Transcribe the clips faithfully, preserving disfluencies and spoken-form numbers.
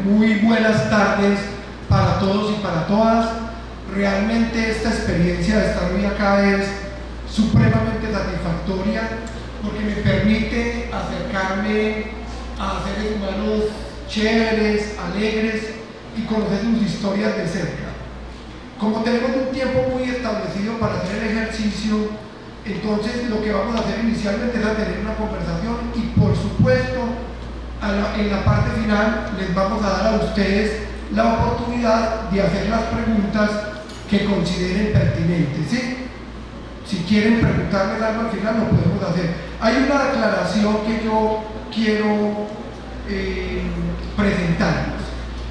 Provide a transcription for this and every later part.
muy buenas tardes para todos y para todas. Realmente esta experiencia de estar hoy acá es supremamente satisfactoria porque me permite acercarme a seres humanos chéveres, alegres y conocer sus historias de cerca. Como tenemos un tiempo muy establecido para hacer el ejercicio, entonces lo que vamos a hacer inicialmente es a tener una conversación y por supuesto a la, en la parte final les vamos a dar a ustedes la oportunidad de hacer las preguntas que consideren pertinentes, ¿sí? Si quieren preguntarles algo al final lo podemos hacer. Hay una aclaración que yo quiero eh, presentarles.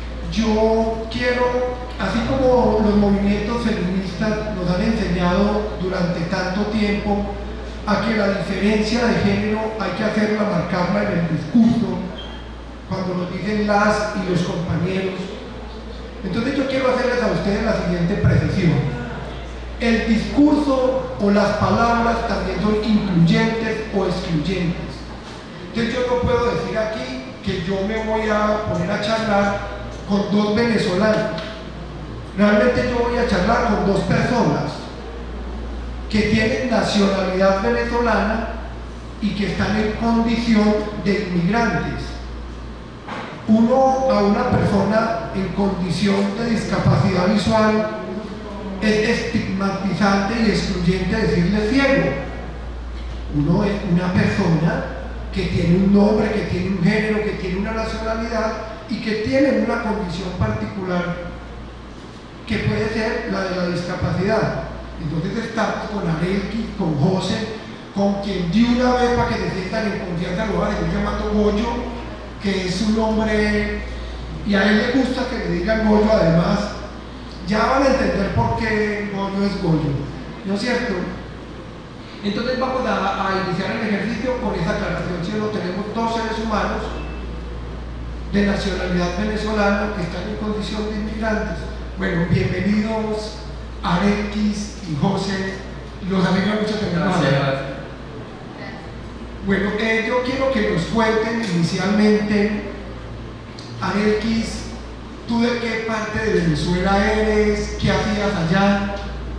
Yo quiero, así como los movimientos feministas nos han enseñado durante tanto tiempo a que la diferencia de género hay que hacerla, marcarla en el discurso, cuando nos dicen las y los compañeros. Entonces yo quiero hacerles a ustedes la siguiente precisión. El discurso o las palabras también son incluyentes o excluyentes. Entonces yo no puedo decir aquí que yo me voy a poner a charlar con dos venezolanos. Realmente yo voy a charlar con dos personas que tienen nacionalidad venezolana y que están en condición de inmigrantes. Uno, a una persona en condición de discapacidad visual es estigmatizante y excluyente decirle ciego. Uno es una persona que tiene un nombre, que tiene un género, que tiene una nacionalidad y que tiene una condición particular que puede ser la de la discapacidad. Entonces estamos con Arelki, con José, con quien de una vez para que se sientan en confianza lo van a seguir llamando Goyo, que es un nombre, y a él le gusta que le digan Goyo. Además ya van a entender por qué Goyo es Goyo, ¿no es cierto? Entonces vamos a, a iniciar el ejercicio con esa aclaración. Si no, tenemos dos seres humanos de nacionalidad venezolana que están en condición de inmigrantes. Bueno, bienvenidos Arelkis y José, los alegra mucho tenerlos acá. Bueno, eh, yo quiero que nos cuenten inicialmente, Arelkis, ¿tú de qué parte de Venezuela eres? ¿Qué hacías allá?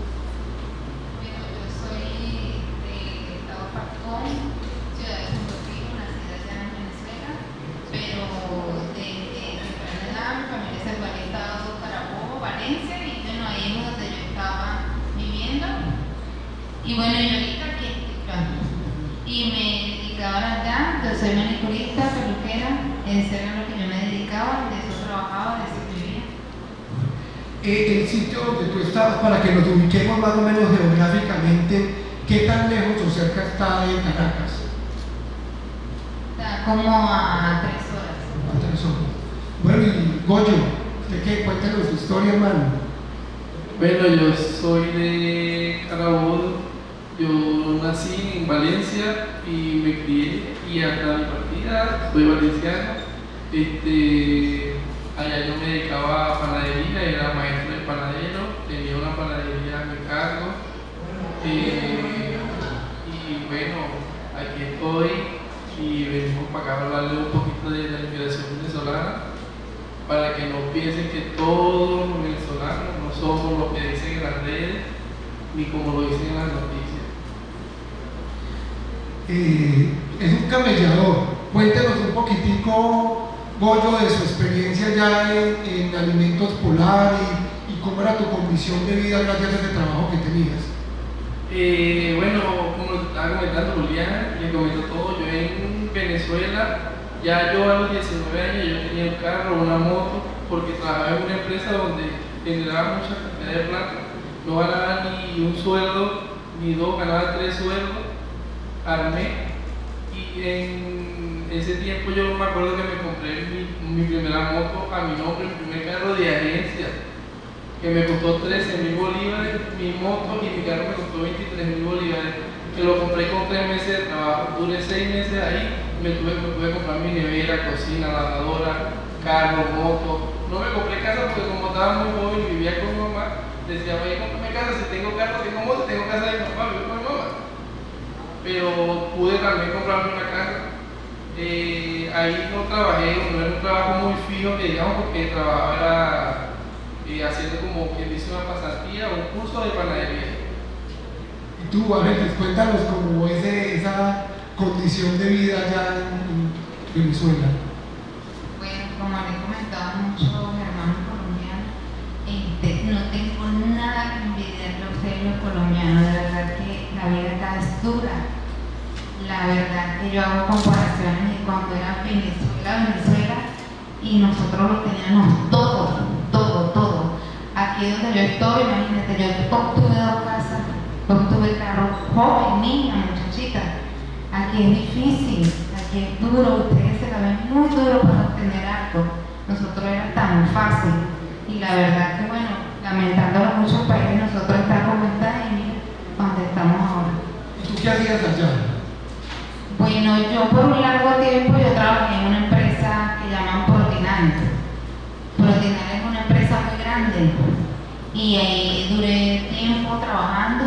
Y bueno, yo ahorita aquí y me dedicaba allá, yo soy manicurista, peluquera, eso era lo que yo me dedicaba, de eso trabajaba, de eso vivía. Eh, el sitio donde tú estabas, para que nos ubiquemos más o menos geográficamente, ¿qué tan lejos o cerca está de Caracas? Está como a tres horas. A tres horas. Bueno, y Goyo, ¿usted qué? Cuéntanos su historia, hermano. Bueno, yo soy de Carabobo. Yo nací en Valencia y me crié y hasta mi partida soy valenciano. Este, allá yo me dedicaba a panadería, era maestro de panadero, tenía una panadería a mi cargo. Eh, y bueno, aquí estoy y venimos para acá a hablarle un poquito de la inmigración venezolana para que no piensen que todos los venezolanos no somos lo que dicen en las redes ni como lo dicen en las noticias. Eh, es un camellador. Cuéntenos un poquitico, Goyo, de su experiencia ya en, en Alimentos Polar y, y cómo era tu condición de vida gracias a ese trabajo que tenías. Eh, bueno, como estaba comentando Julián, le comento todo. Yo en Venezuela, ya yo a los diecinueve años yo tenía un carro, una moto, porque trabajaba en una empresa donde generaba mucha cantidad de plata. No ganaba ni un sueldo, ni dos, ganaba tres sueldos. Armé y en ese tiempo yo me acuerdo que me compré mi, mi primera moto a mi nombre, mi primer carro de agencia, que me costó trece mil bolívares, mi moto, y mi carro me costó veintitrés mil bolívares, que lo compré con tres meses de trabajo. Duré seis meses ahí, me tuve, me tuve que comprar mi nevera, cocina, lavadora, carro, moto. No me compré casa porque como estaba muy joven y vivía con mi mamá, decía, voy a comprarme casa, si tengo carro, tengo moto, tengo casa de mi papá, vivo con mi mamá. Pero pude también comprarme una casa Eh, ahí no trabajé, no era un trabajo muy fijo que digamos, porque trabajaba era, eh, haciendo como quien dice una pasantía o un curso de panadería. Y tú, a ver, cuéntanos cómo es esa condición de vida allá en, en Venezuela. Bueno, como le comentaba mucho hermanos colombianos, este, no tengo nada que envidiarle a ustedes los colombianos, de verdad que la vida acá es dura. La verdad que yo hago comparaciones de cuando era Venezuela, Venezuela, y nosotros lo teníamos todo, todo, todo. Aquí donde yo estoy, imagínate, yo obtuve dos casas, obtuve carro joven, niña, muchachita. Aquí es difícil, aquí es duro, ustedes se la ven muy duro para obtener algo. Nosotros era tan fácil. Y la verdad que bueno, lamentando a muchos países, nosotros estamos como está y mira donde estamos ahora. ¿Y tú qué hacías allá? Bueno, yo por un largo tiempo yo trabajé en una empresa que llaman Protinal. Protinal es una empresa muy grande y ahí duré tiempo trabajando.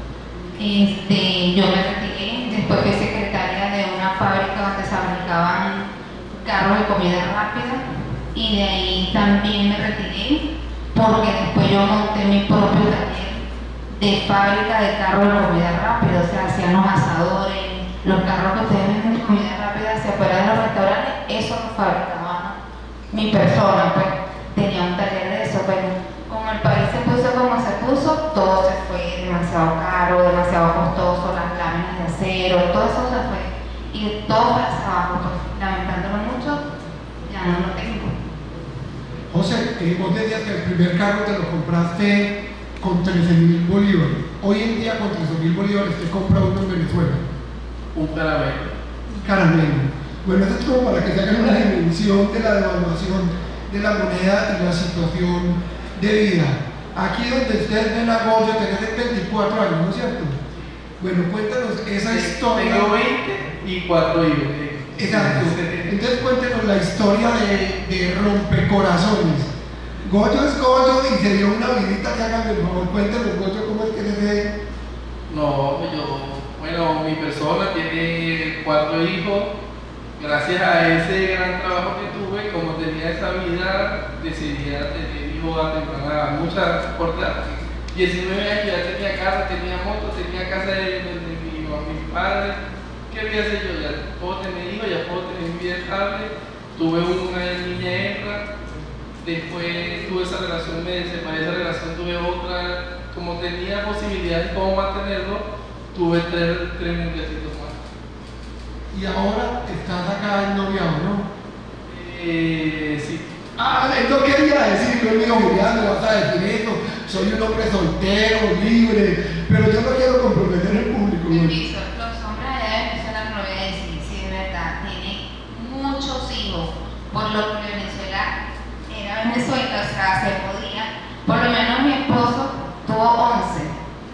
Este, yo me retiré, después fui secretaria de una fábrica donde se fabricaban carros de comida rápida y de ahí también me retiré porque después yo monté mi propio taller de fábrica de carros de comida rápida, o sea, hacían los asadores, los carros que ustedes venden de comida rápida hacia afuera de los restaurantes, eso lo fabricaba mi persona, pues tenía un taller de eso, pero como el país se puso como se puso, todo se fue demasiado caro, demasiado costoso, las láminas de acero, todo eso se fue, y todo fue hacia abajo, pues lamentándolo mucho, ya no lo tengo. José, eh, vos decías que el primer carro te lo compraste con trece mil bolívares. Hoy en día con trece mil bolívares te compra uno en Venezuela. Un caramelo. Caramelo. Bueno, eso es como para que se hagan una dimensión de la devaluación de la moneda y la situación de vida. Aquí donde ustedes ven a Goyo, tenés veinticuatro años, ¿no es cierto? Bueno, cuéntanos esa historia. Tengo veinte y cuatro hijos. Exacto. Entonces cuéntenos la historia de, de Rompecorazones. Goyo es Goyo y se dio una vidita que hagan el favor. Cuéntenos, Goyo, cómo es que se ve. No, yo, bueno, mi persona tiene cuatro hijos. Gracias a ese gran trabajo que tuve, como tenía esa vida, decidí tener hijos a temprana, muchas cortas. diecinueve años ya tenía casa, tenía moto, tenía casa de, de, de mi, mis padres. ¿Qué voy a hacer yo? Ya puedo tener hijos, ya puedo tener mi vida estable. Tuve una niña hembra, después tuve esa relación, me separé de esa relación, tuve otra. Como tenía posibilidades de cómo mantenerlo, tuve tres, tres niñecitos más. Y ahora estás acá en noviado, ¿no? Eh, sí. Ah, eso quería decir, yo digo, Julián, me vas a decir eso, soy un hombre soltero, libre, pero yo no quiero comprometer el público. ¿No? Permiso, los hombres allá de Venezuela no lo voy a decir, si es verdad, tienen muchos hijos, por lo que Venezuela era Venezuela, o sea, se podía, por lo menos mi esposo tuvo once,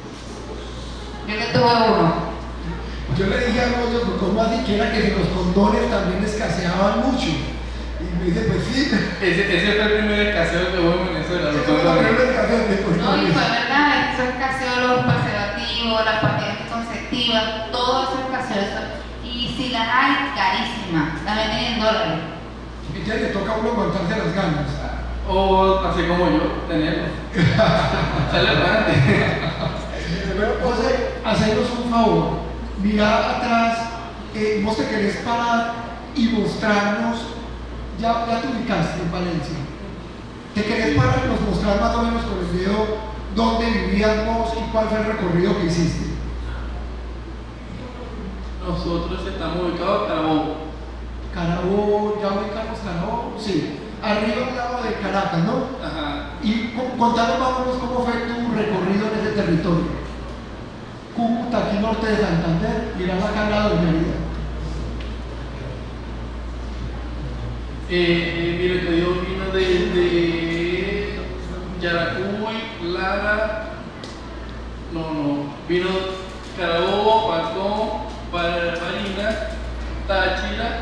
yo que tuve uno. Yo le dije a Goyo, ¿cómo así que era que los condones también escaseaban mucho? Y me dice, pues sí. Ese, ese fue el primer escaseo que hubo en Venezuela. Ese fue el primer escaseo de condones. No, y fue verdad, eso escaseó los preservativos, las pastillas anticonceptivas, todo eso escaseó eso. Y si las hay, carísimas, las venden en dólares. Entonces le toca a uno aguantarse las ganas. O así como yo, tenerlo. Sale adelante. José, hacernos un favor. Mira atrás, eh, vos te querés parar y mostrarnos, ya, ya te ubicaste en Valencia, te querés parar y nos mostrar más o menos con el video dónde vivías vos y cuál fue el recorrido que hiciste. Nosotros estamos ubicados en Carabobo. Carabobo, ya ubicamos Carabobo, sí, arriba al lado de Caracas, ¿no? Ajá. Y contanos más o menos cómo fue tu recorrido en ese territorio. Cúcuta, aquí norte de Santander, mirás acá al lado de Mérida. Eh, mi recorrido vino desde Yaracuy, Lara, no, no, vino Carabobo, Pantón, Barinas, Táchira,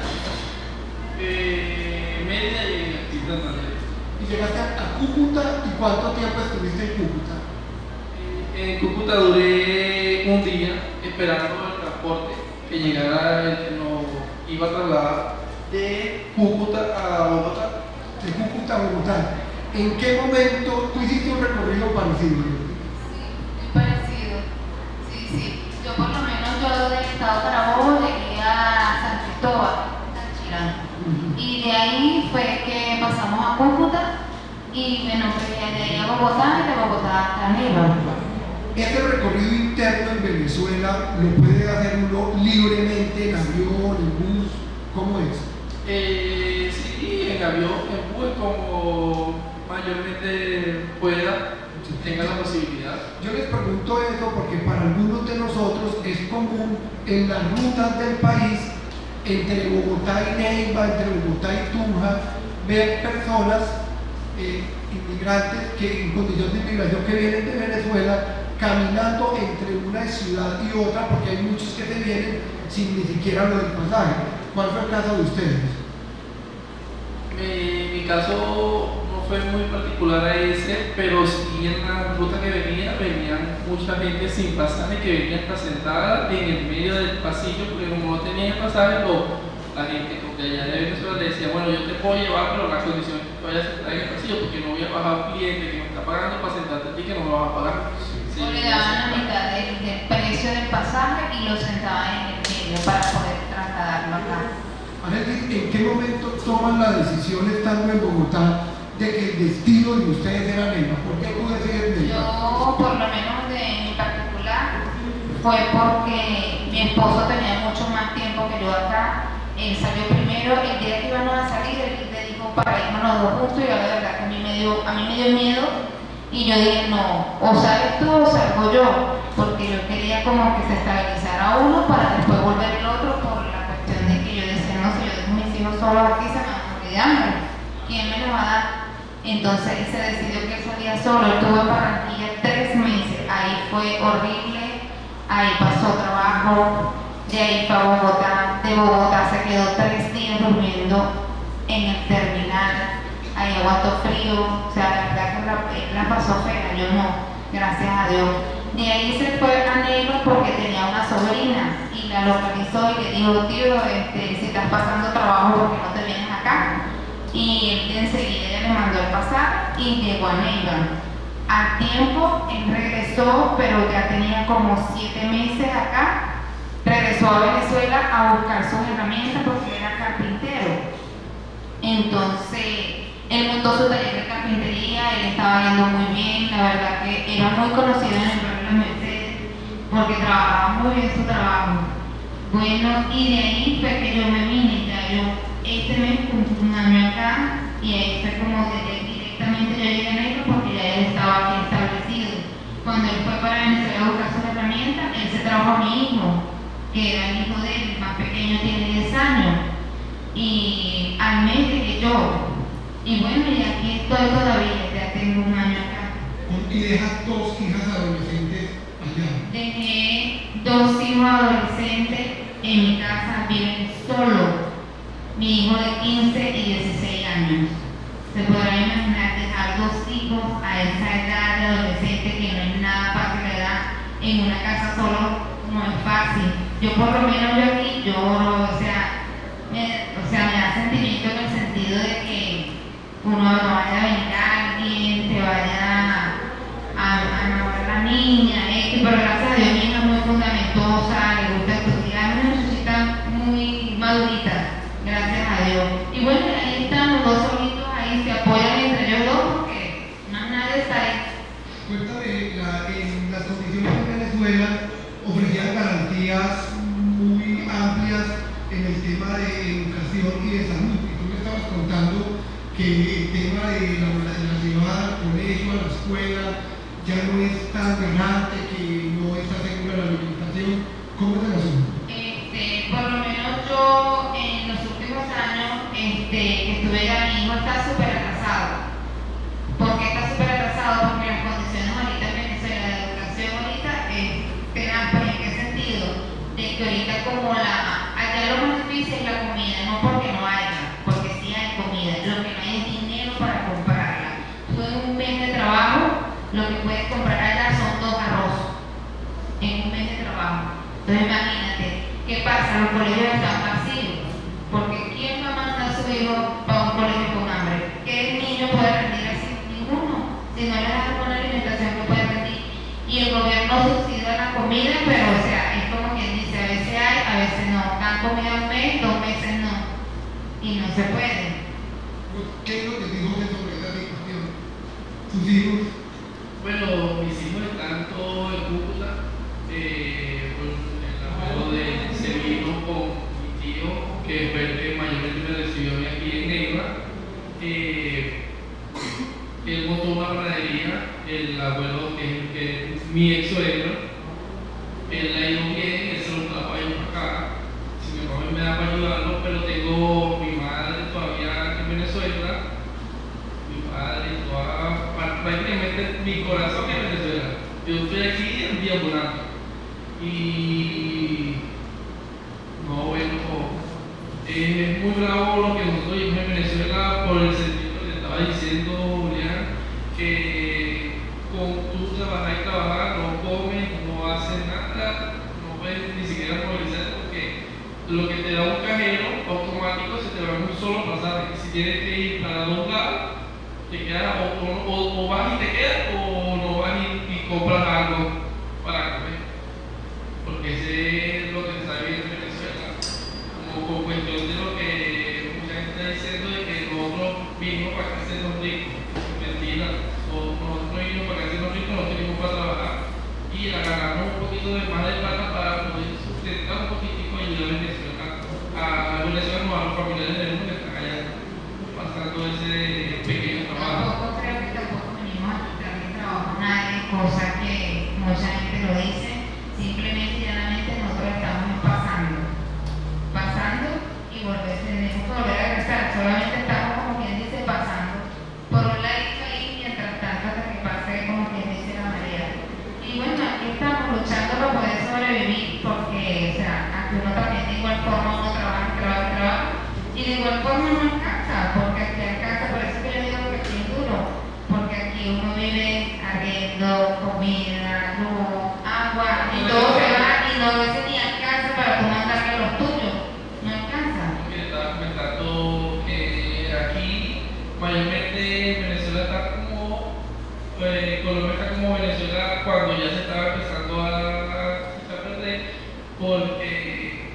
eh, Mérida y aquí Santander. Y llegaste a Cúcuta, ¿y cuánto tiempo estuviste en Cúcuta? En Cúcuta duré un día esperando el transporte que llegara el no, iba a trasladar de Cúcuta a Bogotá. De Cúcuta a Bogotá. ¿En qué momento tú hiciste un recorrido parecido? Sí, muy parecido. Sí, sí. Yo por lo menos yo del estado Carabobo llegué a San Cristóbal, Táchira. Uh-huh. Y de ahí fue que pasamos a Cúcuta y bueno, pues de ahí a Bogotá y de Bogotá hasta Neiva. ¿Este recorrido interno en Venezuela lo puede hacer uno libremente en avión, en bus? ¿Cómo es? Eh, sí, en avión, en bus, como mayormente pueda, tenga la posibilidad. Yo les pregunto eso porque para algunos de nosotros es común en las rutas del país, entre Bogotá y Neiva, entre Bogotá y Tunja, ver personas, eh, inmigrantes que en condición de inmigración que vienen de Venezuela, caminando entre una ciudad y otra, porque hay muchos que se vienen sin ni siquiera lo del pasaje. ¿Cuál fue el caso de ustedes? Mi, mi caso no fue muy particular a ese, pero sí en la ruta que venía, venían mucha gente sin pasaje que venía hasta sentada en el medio del pasillo, porque como no tenía el pasaje, lo, la gente de allá de Venezuela le decía, bueno, yo te puedo llevar, pero la condición es que vayas a sentar en el pasillo, porque no voy a bajar a un cliente que me está pagando para sentarte a ti que no me vas a pagar. Sí, o le daban la mitad del, del precio del pasaje y lo sentaban en el medio para poder trasladarlo acá. ¿En qué momento toman la decisión estando en Bogotá de que el destino de ustedes era Neiva? ¿Por qué tú decides Neiva? Yo, por lo menos de mi particular, fue porque mi esposo tenía mucho más tiempo que yo acá. Él salió primero, el día que íbamos a salir, él le dijo para irnos los dos juntos y yo la verdad que a mí me dio, a mí me dio miedo y yo dije no, o sales tú o salgo yo, porque yo quería como que se estabilizara uno para después volver el otro por la cuestión de que yo decía no, si yo dejo mis hijos solos aquí se me van a morir de hambre, ¿quién me los va a dar? Entonces él se decidió que él salía solo, él estuvo en Barranquilla tres meses, ahí fue horrible, ahí pasó trabajo, de ahí fue a Bogotá, de Bogotá se quedó tres días durmiendo en el terminal, ahí aguantó frío, o sea, la verdad que la, la pasó fea, yo no, gracias a Dios. De ahí se fue a Neiva porque tenía una sobrina y la localizó y le dijo, tío, este, si estás pasando trabajo, ¿por qué no te vienes acá? Y él enseguida ella le mandó el pasaje y llegó a Neiva. Al tiempo, él regresó, pero ya tenía como siete meses acá. Regresó a Venezuela a buscar sus herramientas porque era carpintero. Entonces, él montó su taller de carpintería, él estaba yendo muy bien, la verdad que era muy conocido en el barrio de Mercedes porque trabajaba muy bien su trabajo. Bueno, y de ahí fue que yo me vine, ya yo este mes cumplí un año acá y ahí fue como de, directamente yo llegué a Neiva porque ya él estaba aquí establecido. Cuando él fue para Venezuela a buscar sus herramientas, él se trajo a mi hijo, que era el hijo de él, el más pequeño, tiene diez años, y al mes llegué yo. Y bueno, y aquí estoy todavía, ya tengo un año acá. ¿Y dejas dos hijas adolescentes allá? Dejé dos hijos adolescentes en mi casa, viven solo. Mi hijo de quince y dieciséis años. Se podrá imaginar dejar dos hijos a esa edad de adolescente que no es nada fácil de edad en una casa solo, no es fácil. Yo por lo menos yo aquí lloro, o sea, me, o sea, me da sentimiento en el sentido de que uno no vaya a venir a alguien, te vaya a, a enamorar a la niña, esto, pero gracias a Dios mi hija es muy fundamentosa, le gusta estudiar, es una muchachita muy madurita, gracias a Dios. Y bueno, ahí están los dos solitos, ahí se apoyan entre ellos dos porque más nadie está ahí. Cuéntame, la, en las condiciones de Venezuela ofrecían garantías muy amplias en el tema de educación y de salud, y tú me estabas contando que el tema de la, de la llevada al colegio, a la escuela, ya no es tan grande, que no está segura la alimentación. ¿Cómo es el asunto? Este, por lo menos yo en los últimos años este, que estuve ya, mi hijo está súper atrasado. ¿Por qué está súper atrasado? Porque las condiciones ahorita en Venezuela, la educación ahorita es tenaz, pero ¿en qué sentido? De que ahorita como la, allá lo más difícil es la comida, no porque no haya, porque sí hay comida, lo que no hay es dinero para comprarla. Tú en un mes de trabajo, lo que puedes comprar allá son dos arroz, en un mes de trabajo. Entonces imagínate, ¿qué pasa? Los colegios están vacíos, comida, pero o sea, es como quien dice, a veces hay, a veces no. Dan comida un mes, dos meses no. Y no se puede. ¿Qué es lo que dijo de sobre esa situación? ¿Sus hijos? Bueno, mis hijos están todos en Cúcuta. Eh, pues, el abuelo de se vino con mi tío, que fue el que mayormente me recibió aquí en Neiva. Eh, él montó una panadería, el abuelo que, que es mi ex suegro. Él la ha ido bien, él se lo trajo a ellos acá. Si mi papá me da para ayudarlo, pero tengo mi madre todavía en Venezuela, mi padre, toda, prácticamente mi corazón en Venezuela. Yo estoy aquí en diambulando. Y no, bueno, es muy bravo lo que nosotros vivimos en Venezuela por el sentido que le estaba diciendo Julián, que con tú trabajar y trabajar, no comes, no haces nada, no puedes ni siquiera movilizar, porque lo que te da un cajero automático se te va en un solo pasaje. Si tienes que ir para dos lados, te quedas o, o, o vas y te quedas, o no vas y, y compras algo para comer. Porque ese es lo que se está viviendo en Venezuela, como con cuestión de lo que mucha gente está diciendo de que nosotros vinimos para acá hacernos ricos. Mentira, nosotros vinimos para acá hacernos ricos, nosotros vinimos para trabajar y agarramos un poquito de más de plata para poder sustentar un poquitico y ayudar a Venezuela. A Venezuela no, a los familiares de uno que están allá pasando ese pequeño trabajo. Tampoco creo que tampoco venimos a quitarle trabajo a nadie, cosa que mucha gente lo dice. Simplemente y llanamente nosotros estamos pasando, pasando y volver, tenemos que volver a regresar. Solamente estamos, como quien dice, pasando por un ladito ahí, mientras tanto hasta que pase, como quien dice, la marea. Y bueno, aquí estamos luchando para poder sobrevivir, porque, o sea, aquí uno también de igual forma uno trabaja, trabaja, trabaja, y de igual forma no alcanza, porque aquí alcanza, por eso que yo digo que aquí es duro, porque aquí uno vive arriendo, comida, luz, agua, y todo se va, y no a veces ni alcanza para tú mandarle a los tuyos, no alcanza. Porque estaba comentando que aquí, mayormente Venezuela está como, eh, Colombia está como Venezuela cuando ya se estaba empezando a, a perder, porque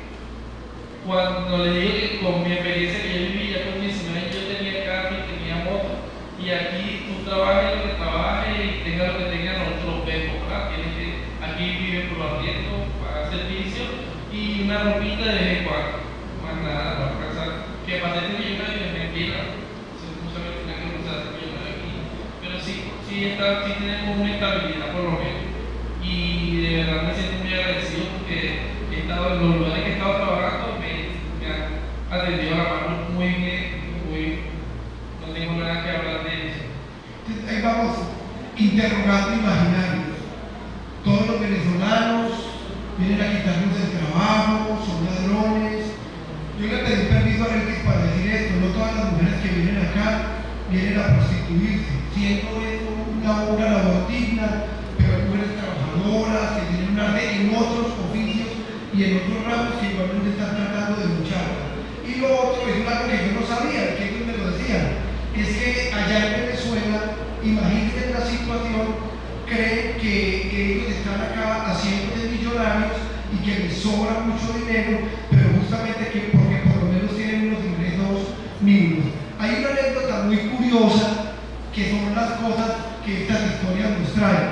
cuando le digo que con mi experiencia que yo viví ya con diecinueve años yo tenía carro y tenía moto, y aquí tú trabajes lo que trabajes y tengas lo que tengas, nosotros lo vemos, ¿verdad? Tienes que, aquí viven por arriendo, pagar servicio y una ropita de vez en cuando, más nada, no alcanzar. Que para ser millonario es mentira, se puso a mentira que no se hace millonario aquí, pero sí, sí, está, sí tenemos una estabilidad por lo menos, y de verdad me siento muy agradecido porque he estado en los lugares que he estado trabajando, me, me han atendido la mano muy bien, muy, no tengo nada que hablar de eso. Ahí vamos interrogando imaginarios. Todos los venezolanos vienen a quitarnos el trabajo, son ladrones. Yo le pedí permiso a Elvis para decir esto, no todas las mujeres que vienen acá vienen a prostituirse, siendo eso una obra labor digna, pero hay mujeres trabajadoras que tienen una red en otros oficios y en otros ramos que igualmente están tratando de luchar. Y lo otro es algo que yo no sabía, que ellos me lo decían, es que allá en Venezuela, imagínense la situación, creen que, que ellos están acá haciendo de millonarios y que les sobra mucho dinero, pero justamente que porque por lo menos tienen unos ingresos mínimos. Hay una anécdota muy curiosa que son las cosas que estas historias nos traen.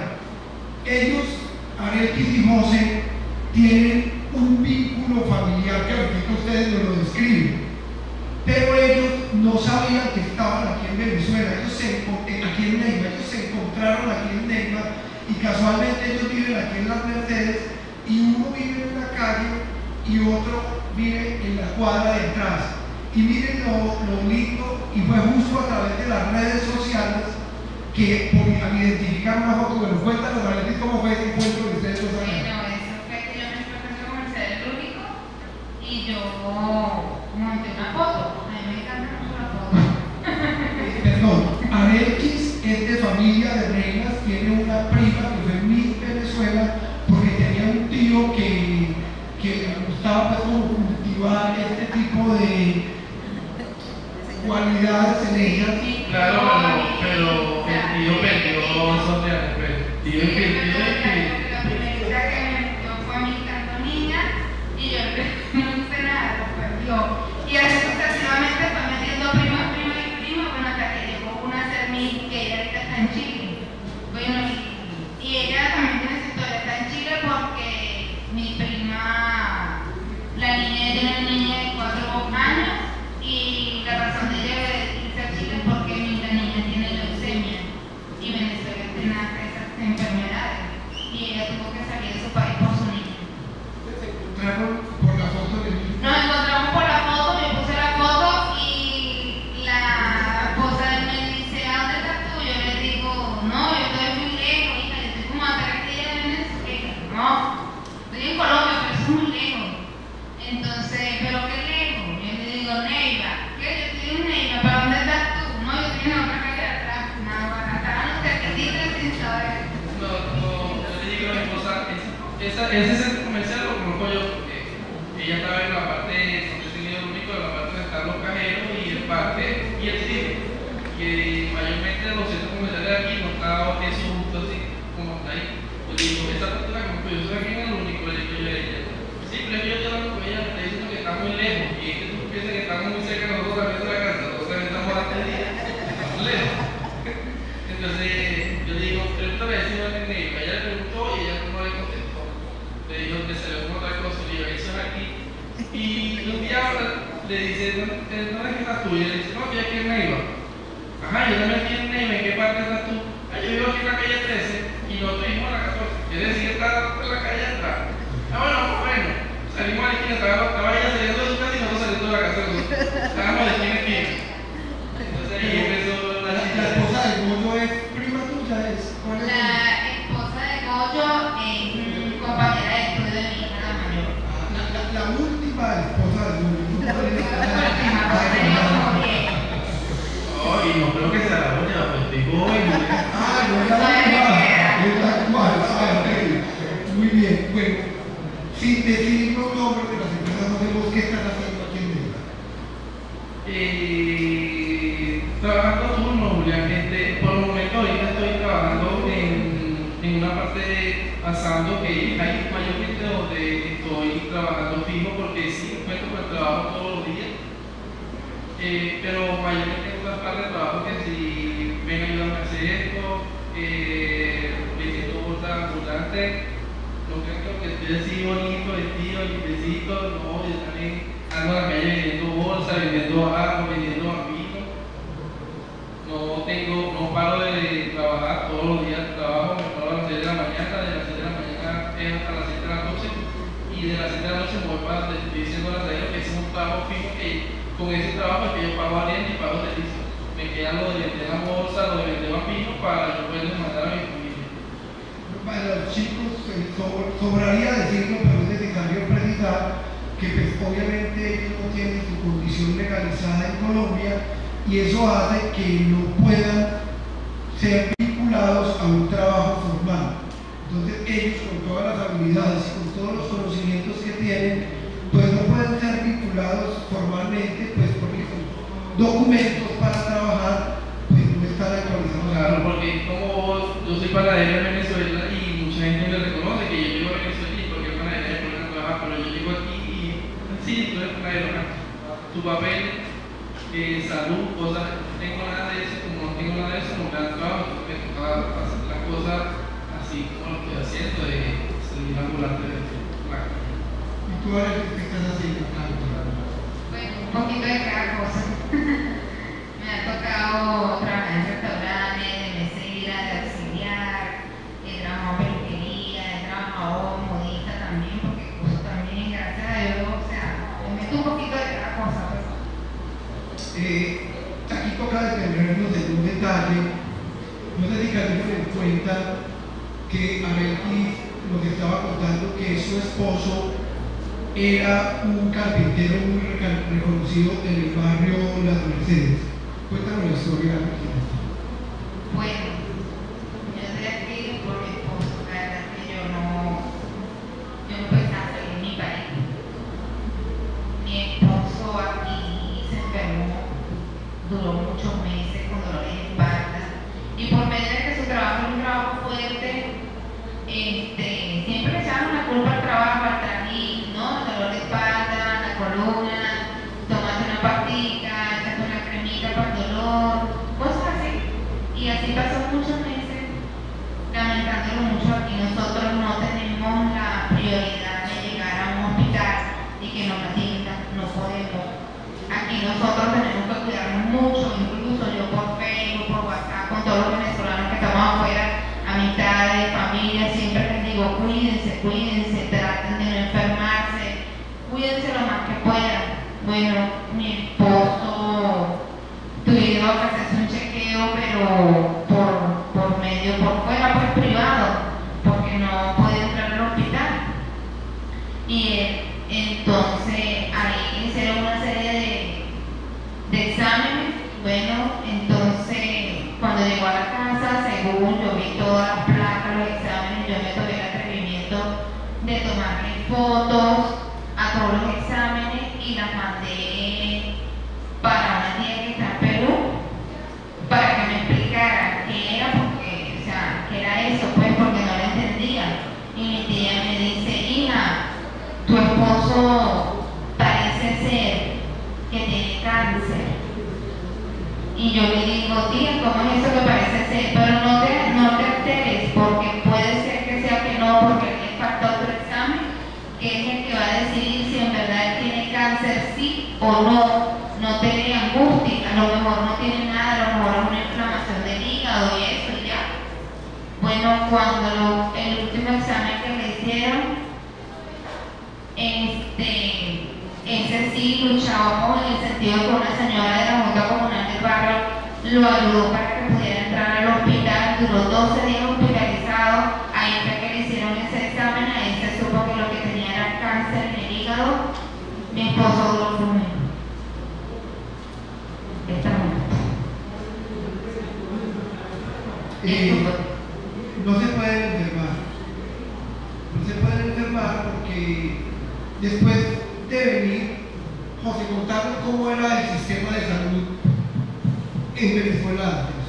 Ellos, Arelkis y José, tienen un vínculo familiar que ahorita ustedes nos lo describen, pero ellos no sabían que estaban aquí en Venezuela, ellos se, aquí en Neiva, ellos se encontraron aquí en Neiva y casualmente ellos viven aquí en Las Mercedes y uno vive en una calle y otro vive en la cuadra de atrás. Y miren lo, lo lindo, y fue justo a través de las redes sociales que por identificar una foto. Bueno, cuéntanos, Valentín, cómo fue ese encuentro que ustedes dos años. Bueno, eso fue que yo me encontré con Mercedes el único y yo monté una foto. A mí me encanta mucho la foto. Perdón, Arelkis es de familia de reinas, tiene una prima que fue Miss Venezuela porque tenía un tío que, que le gustaba pues como cultivar este tipo de cualidades en ella. Claro, pero, pero el tío perdió esos reales, pero el tío perdió el que... La primerita que me tuvo que salir de su país por su niño. Se encontraron por la foto del niño. Nos encontramos por la foto, me puse la foto y la esposa de él me dice, ¿a dónde estás tú? Yo le digo, no, yo estoy muy lejos, hija, yo estoy como a tres días de Venezuela. No, estoy en Colombia, pero eso es muy lejos. Entonces, ¿pero qué lejos? Yo le digo, Neiva. ¿Qué? Yo estoy en Neiva, ¿para dónde estás tú? No, yo estoy en otra calle de atrás. No, estaban cerquititas sin saber. No, no, yo le digo a mi esposa, esa, ese centro comercial lo conozco yo porque ella estaba en la parte donde se el único, en la parte donde están los cajeros y el parque y el cine. Que mayormente los centros comerciales de aquí no está eso justo así como está ahí. Yo digo, esa parte la conozco yo, soy aquí en el único, le digo yo a ella. Sí, pero yo estoy hablando con ella, me está diciendo que está muy lejos y es que tú piensas que estamos muy cerca nosotros también de la casa, nosotros también estamos a tres días, estamos lejos. Entonces yo le digo, pregúntale si no es negro. Ella le preguntó y ella no le contestó. Le dijo que se le fue otra cosa, le digo, eso es aquí. Y un día le dice, ¿dónde es que estás tú? Y él dice, no, yo aquí en Neiva. Ajá, yo también aquí en Neiva, ¿en qué parte estás tú? Ah, yo vivo aquí en la calle trece y nosotros vivimos en la catorce. Quiere decir que está en la calle atrás. Ah, bueno, bueno. Salimos a la esquina, estaba, estaba ella saliendo de su casa y nosotros saliendo de la casa de nosotros. Estábamos de esquina a esquina. Entonces ahí empezó la La chica. esposa de Goyo es prima tuya, es ¿cuál es? La esposa de Goyo es mm, compañera de estudio de mi hija, la mayor. Ah, la, la, la última esposa de Goyo. No La puede última, estar- la última, porque tenía como diez. Oh, y no creo que sea la última, pues estoy joven. Ah, no es la última. Es la actual. Ah, ok. Muy bien. Bueno, sin decir los nombres de las empresas, no sabemos qué están haciendo aquí en Neiva. Eh, trabajando turno, Julián, este, por el momento ahorita estoy trabajando en, en una parte de asando que hay mayormente donde estoy trabajando fijo porque sí encuentro con el trabajo todos los días, eh, pero mayormente en otras partes de trabajo que si ven a ayudarme a hacer esto, eh, vendiendo bolsas ambulantes, no creo que estoy así bonito, vestido, limpiecito, no, yo también ando en la calle vendiendo bolsas, vendiendo ajo, vendiendo amigos. No tengo, no paro de trabajar, todos los días trabajo, me paro a las seis de la mañana, de las seis de la mañana es hasta las siete de la noche y de las siete de la noche me voy para donde estoy diciendo a las seis que es un trabajo fijo que con ese trabajo es que yo pago arriendo y pago servicio. Me queda lo de vender la bolsa, lo de vender amigos para yo poder mandar a mi familia. Para los chicos eh, sobr- sobraría decirlo, pero es necesario precisar que pues, obviamente ellos no tienen su condición legalizada en Colombia y eso hace que no puedan ser vinculados a un trabajo formal. Entonces ellos con todas las habilidades y con todos los conocimientos que tienen, pues no pueden ser vinculados formalmente, pues porque con documentos para trabajar, pues no están actualizados. Claro, porque como yo soy panadero en Venezuela y mucha gente me reconoce que yo llego a Venezuela y porque el panadero es por trabajar, pero yo llego aquí y sí, tú eres panadero, tu papel, eh, salud, cosas, no tengo nada de eso, como no tengo nada de eso, no me dan trabajo, me toca hacer las cosas así como lo estoy haciendo, de salir ambulante de la calle. ¿Y tú ahora qué estás haciendo? Bueno, un poquito de cada cosa. Me ha tocado trabajar en restaurantes, de mesera, de auxiliar, he trabajado en peluquería, he trabajado modista también, porque uso también, gracias a Dios, o sea, me meto un poquito de cada cosa. Pues. Eh, aquí toca detenernos en un detalle. No sé si cayeron en cuenta que Abelkis nos estaba contando que su esposo era un carpintero muy reca- reconocido en el barrio Las Mercedes. Cuéntanos la historia. Bueno, yo estoy aquí por mi esposo, la verdad es que yo no, yo no pensaba salir de mi país. Mi esposo aquí se enfermó, duró muchos meses con dolores de espalda y por medio de que su trabajo es un trabajo fuerte, este, siempre le echaron la culpa al trabajo, al trajín, ¿no? El dolor de espalda, la columna, tomate una pastilla, echate una cremita para el dolor, cosas así. Y así pasó muchos meses, lamentándolo mucho aquí. Nosotros no tenemos la prioridad de llegar a un hospital y que nos atiendan, no podemos. Aquí nosotros tenemos que cuidarnos mucho, incluso yo por Facebook, por WhatsApp, con todos los venezolanos que estamos afuera, amistades, familia, siempre les digo, cuídense, cuídense, traten de no enfermarse, cuídense lo más que puedan. Bueno, mi esposo tuvieron que hacerse un chequeo, pero por, por medio, por fuera, por privado, porque no podía entrar al hospital. Y eh, entonces ahí hicieron una serie de, de exámenes. Bueno, entonces cuando llegó a la casa, según yo vi todas las placas, los exámenes, yo me tomé el atrevimiento de tomarle fotos a todos los exámenes y las mandé para una tía que está en Perú para que me explicara qué era, porque, o sea, qué era eso, pues, porque no lo entendía. Y mi tía me dice, hija, tu esposo parece ser que tiene cáncer. Y yo le digo, tía, ¿cómo es eso que parece ser? Pero no te, no te alteres, porque puede ser que sea que no, porque le falta otro examen, que es el que va a decidir si en verdad él tiene cáncer, sí o no. No te dé angustia, a lo mejor no tiene nada, a lo mejor es una inflamación del hígado y eso y ya. Bueno, cuando lo, el último examen que le hicieron, este, ese sí luchábamos en el sentido de que una señora de la Junta Comunal del barrio lo ayudó para que pudiera entrar al hospital, duró doce días hospitalizado, ahí fue que le hicieron ese examen, ahí se supo que lo que tenía era cáncer en el hígado. Mi esposo duró un mes. Está muerto. Eh, no se pueden enfermar. No se pueden enfermar porque después de venir, José, contarnos cómo era el sistema de salud en Venezuela antes.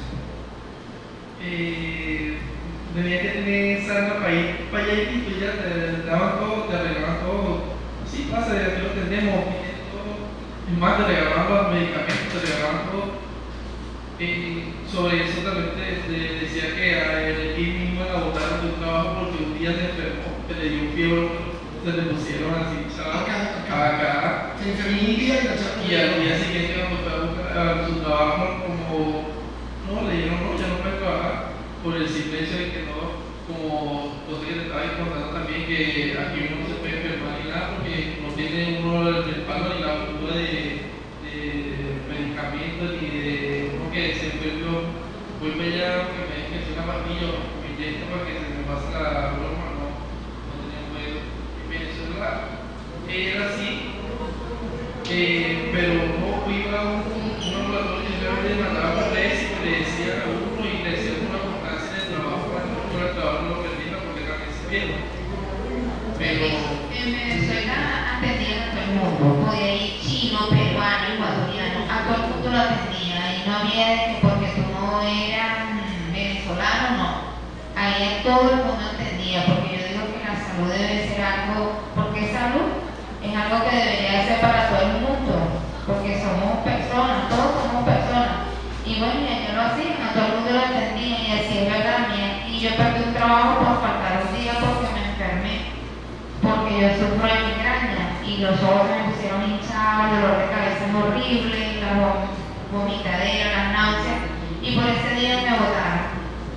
Eh, tenía que tener sangre para ir para allá y ya te daban todo, te regalaban todo. Sí, pasa, ya lo tenemos. Es más, te regalaban los medicamentos, te regalaban todo. Eh, sobre eso también te, te decía que a él mismo la botaron de un trabajo porque un día se enfermó, que le dio un fiebre, se le pusieron así, ¿sabes? Acá, acá. Acá. Se enfermó un día y la echaron. Y al día siguiente cuando fue a buscar a su trabajo, como no, le dijeron no, ya no puede trabajar, por el simple hecho de que no, como cosa que te estaba contando también, que aquí uno no se puede enfermar ni nada porque no tiene uno el respaldo ni la cultura de, de medicamentos ni de uno que se enfermó, voy para allá que me den que es una pastilla o me inyecto para que se me pase la broma, no, no tenía un medio. En Venezuela era así, eh, pero no iba a un, un laboratorio y le mandaba por redes y le decía a uno y le decía una constancia de trabajo para que uno el trabajo no lo permita porque también se pierde. Pero en Venezuela atendían a todo el mundo, podía ir chino, peruano, ecuatoriano, a todo el mundo lo atendía y no había de que porque tú no eras venezolano, no. Ahí todo el mundo entendía, porque yo digo que la salud debe ser algo, porque salud es algo que debería ser para todo el mundo, porque somos personas, todos somos personas. Y bueno, y ellos lo hacían, a todo el mundo lo atendían y así es verdad. Y yo perdí un trabajo por faltar un día porque me enfermé, porque yo sufro de migraña y los ojos me pusieron hinchados, el dolor de cabeza es horrible, la vomitadera, las náuseas, y por ese día me botaron.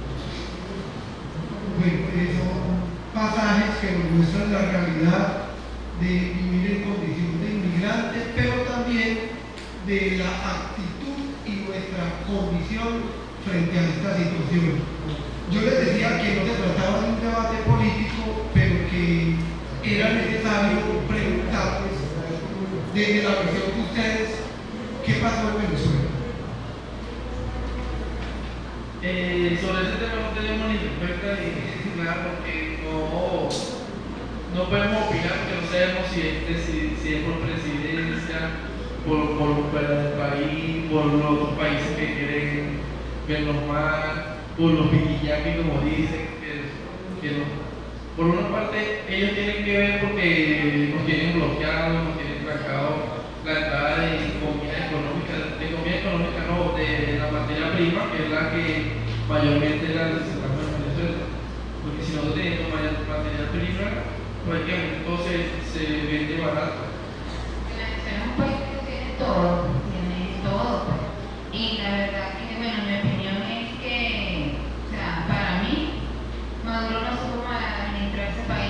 Bueno, eh, son pasajes que nos muestran la realidad de vivir en condición de inmigrante, pero también de la actitud y nuestra condición frente a esta situación. Yo les decía que no se trataba de un debate político, pero que era necesario preguntarles desde la versión de ustedes qué pasó en Venezuela. Eh, sobre ese tema no tenemos ni respuesta ni nada porque no, no podemos opinar porque no sabemos si, este, si, si es por presidencia, por, por fuera del país, por los otros países que quieren vernos mal, por los piquillaquis como dicen, que, que no. Por una parte ellos tienen que ver porque nos tienen bloqueados, nos tienen trancado la entrada de comida económica, de comida económica no, de la materia prima, que es la que mayormente la necesitamos en Venezuela. Porque si nosotros tenemos materia prima, prácticamente todo se, se vende barato. Venezuela es un país que tiene todo, tiene todo. Y la verdad que, bueno, mi opinión es que, o sea, para mí, Maduro no supo administrar ese país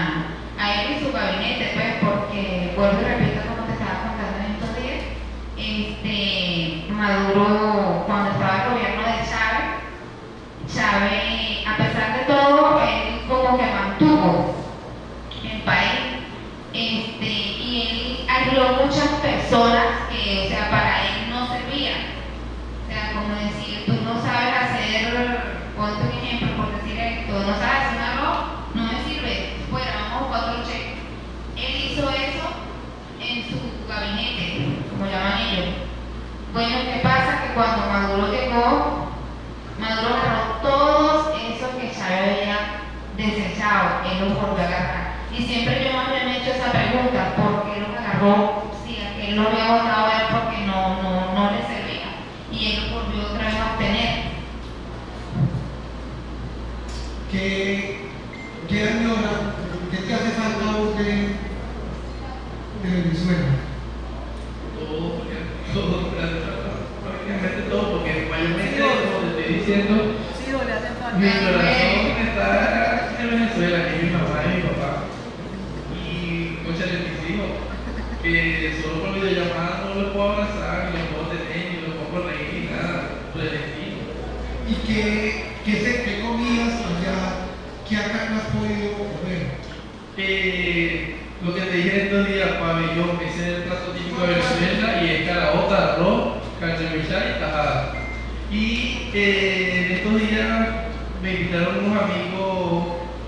a, a él y su gabinete, pues, porque, vuelvo y repito, como te estaba contando en estos días, este, Maduro, cuando estaba el gobierno de Chávez, Chávez, a pesar de todo, él como que mantuvo el país, este, y él aisló muchas personas que, o sea, para él no servían. O sea, como decir, tú no sabes hacer, ponte un ejemplo, por decir esto, no sabes hacer un arroz, no me sirve, fuera, vamos a buscar otro cheque. Él hizo eso en su gabinete, como llaman ellos. Bueno, ¿qué pasa? Que cuando Maduro llegó, Maduro agarró todos esos que Chávez había desechado, él los volvió a agarrar. Y siempre yo más me he hecho esa pregunta, ¿por qué lo agarró? Si él lo había votado a él porque no, no, no le servía. Y él lo volvió otra vez a obtener. ¿Qué, qué añora, qué te hace falta a vos de, de Venezuela? Todo, porque todo, prácticamente todo, porque mayormente, como te estoy diciendo, Sí, o le hacen falta. mi corazón está en Venezuela, que es mi mamá y mi papá. Y muchas de mis hijos, que solo por videollamada no los puedo abrazar, ni los puedo tener, ni los puedo reír, ni nada, por el estilo. ¿Y qué, qué, se, qué comías allá que acá no has podido comer? Eh, lo que te dije estos días, pabellón, ese es el plato típico de Venezuela, y es caraota, arroz, carne mechada y tajada. Y eh, en estos días me invitaron unos amigos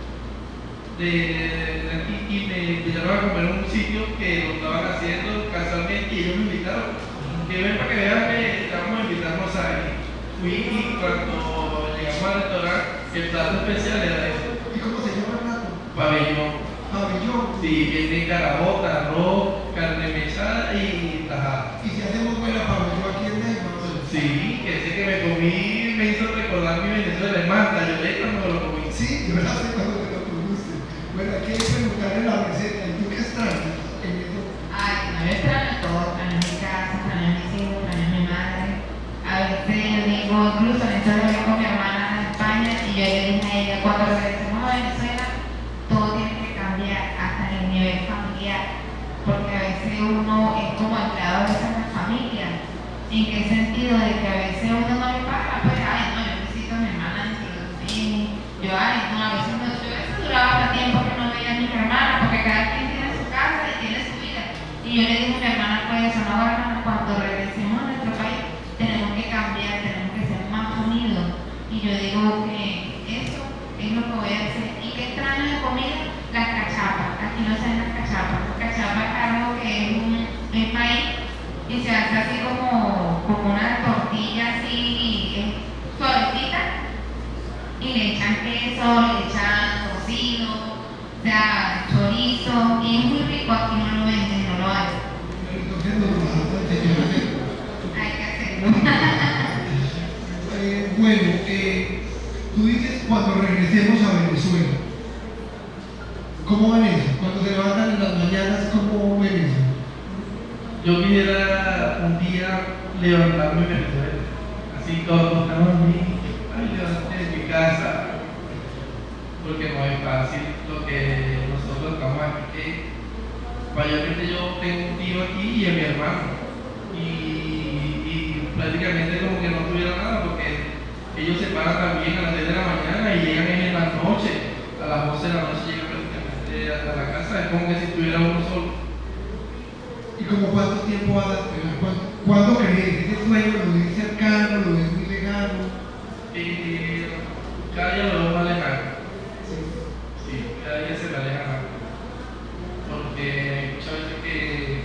de, de aquí y me invitaron a comer en un sitio que lo estaban haciendo casualmente y ellos me invitaron. Que ven para que vean que estamos a invitarnos a alguien. Fui y cuando llegamos al restaurante, el plato especial era eso. ¿Y cómo se llama el plato? Pabellón. Pabellón. Sí, viene carabota, arroz, carne mechada y tajada. ¿Y si hacemos buena pabellón aquí en Neiva? Sí, que ese que me comí me hizo recordar mi Venezuela. Es más, la lloré cuando me lo comí. Sí, yo la sé cuando te lo comiste. Bueno, hay que preguntarle la receta. ¿Y tú qué extrañas en eso? Ay, no, yo extraño todo, extraño mi casa, extraño a mis hijos, extraño a mi madre. A veces yo digo, incluso en estos días con mi hermana de España y yo le dije a ella, cuando regresemos a Venezuela, todo tiene que cambiar, hasta en el nivel familiar, porque a veces uno es como empleado de esa familia. ¿En qué sentido? De que a veces uno no le paga, pues, ay, no, yo necesito a mi hermana dentro de sí, yo, ay, no, a veces no, yo a veces duraba hasta tiempo que no veía a mi hermana, porque cada quien tiene su casa y tiene su vida. Y yo le dije a mi hermana, pues, eso no, hermana, cuando regresemos a nuestro país, tenemos que cambiar, tenemos que ser más unidos. Y yo digo que eso es lo que voy a hacer. ¿Y qué extraño de comida? Las cachapas. Aquí no se ven las cachapas. Cachapa es algo que es un es maíz y se hace así como, como una tortilla así eh, suavecita y le echan queso, le echan tocino, o sea, chorizo, y es muy rico. Aquí no lo venden, no lo hay. Entonces no lo vas a hacer. Hay que hacerlo. Eh, bueno, eh, tú dices cuando regresemos a Venezuela. ¿Cómo van eso? Cuando se levantan en las mañanas, ¿cómo ven eso? Yo quisiera un día levantarme en Venezuela, así como acostado a mí, ay, levanté en mi casa, porque no es fácil lo que nosotros estamos aquí, que mayormente yo tengo un tío aquí y a mi hermano, y, y prácticamente como que no tuviera nada, porque ellos se paran también a las seis de la mañana y llegan en la noche, a las doce de la noche llegan prácticamente hasta la casa, es como que si estuviera uno solo. ¿Y como cuánto tiempo vas a esperar? ¿Cuándo, ¿Cuándo crees? ¿Ese sueño lo ves cercano, lo ves muy lejano? Eh, cada día lo veo más lejano. Sí. Sí, cada día se me aleja más. Porque hay muchas veces que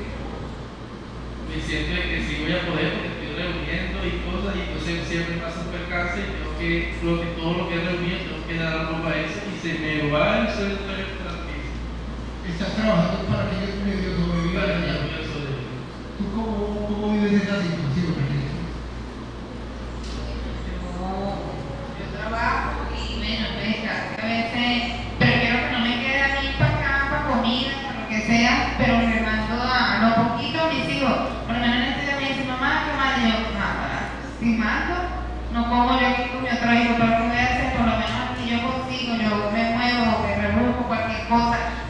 me siento de que sí voy a poder porque estoy reuniendo y cosas y entonces siempre me pasa un percance y tengo que, todo lo que he reunido tengo que dar algo para eso y se me va el sueldo electrónico. ¿Estás trabajando para que ellos medio sobrevivan Para allá? mí eso de... ¿Tú cómo, cómo vives esa situación? Yo, yo trabajo y bueno, pues a veces prefiero que no me quede a mí para acá, para comida, para lo que sea, pero le mando a lo poquito a mis hijos. Por lo menos en este día me dice, mamá, ¿qué más? Y yo, nada, si mando, no como yo aquí con mi otro hijo, pero lo que voy a hacer, por lo menos aquí yo consigo, yo me muevo, me rebusco cualquier cosa.